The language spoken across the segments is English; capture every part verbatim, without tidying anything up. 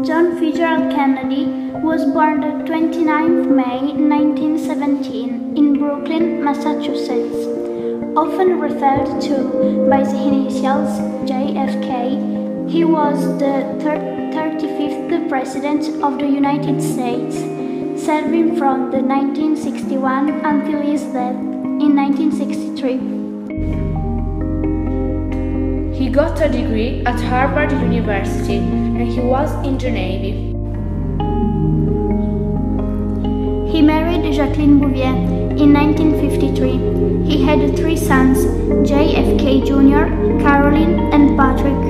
John Fitzgerald Kennedy was born the twenty-ninth of May nineteen seventeen in Brookline, Massachusetts. Often referred to by the initials J F K, he was the thirty-fifth President of the United States, serving from the nineteen sixty-one until his death in nineteen sixty-three. He got a degree at Harvard University and he was in the Navy. He married Jacqueline Bouvier in nineteen fifty-three. He had three sons, J F K Junior, Caroline, and Patrick.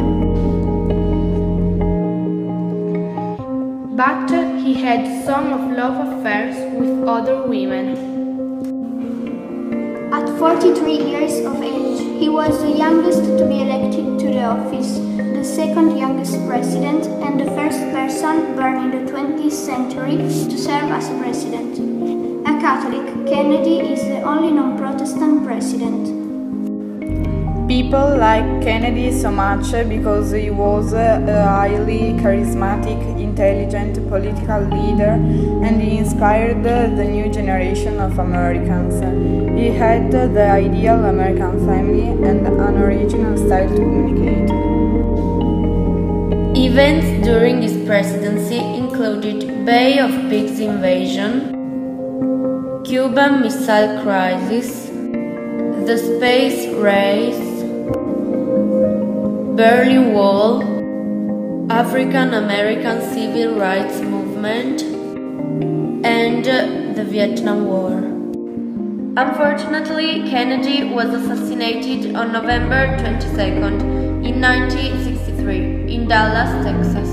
But he had some of love affairs with other women. At forty-three years of age, he was the youngest to be elected to the office, the second youngest president, and the first person born in the twentieth century to serve as president. A Catholic, Kennedy is the only non-Protestant president. People liked Kennedy so much because he was a highly charismatic, intelligent political leader and he inspired the new generation of Americans. He had the ideal American family and an original style to communicate. Events during his presidency included Bay of Pigs invasion, Cuban Missile Crisis, the space race, Berlin Wall, African-American Civil Rights Movement, and the Vietnam War. Unfortunately, Kennedy was assassinated on November twenty-second in nineteen sixty-three in Dallas, Texas.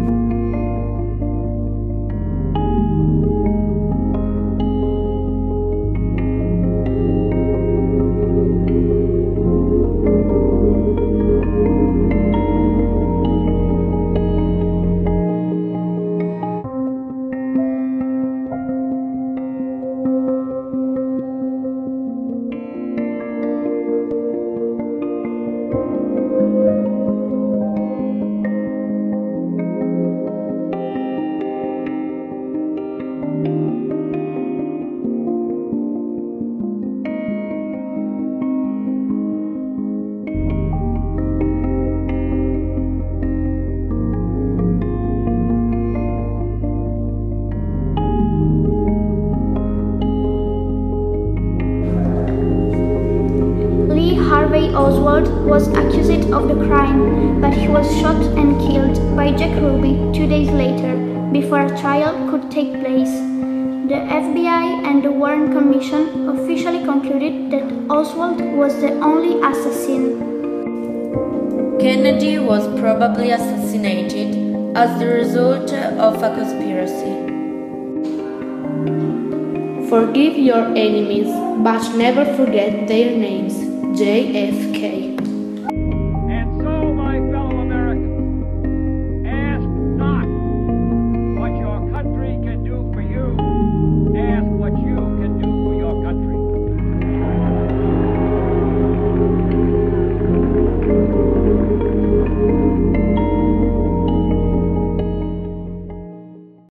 Harvey Oswald was accused of the crime, but he was shot and killed by Jack Ruby two days later, before a trial could take place. The F B I and the Warren Commission officially concluded that Oswald was the only assassin. Kennedy was probably assassinated as the result of a conspiracy. Forgive your enemies, but never forget their names. J F K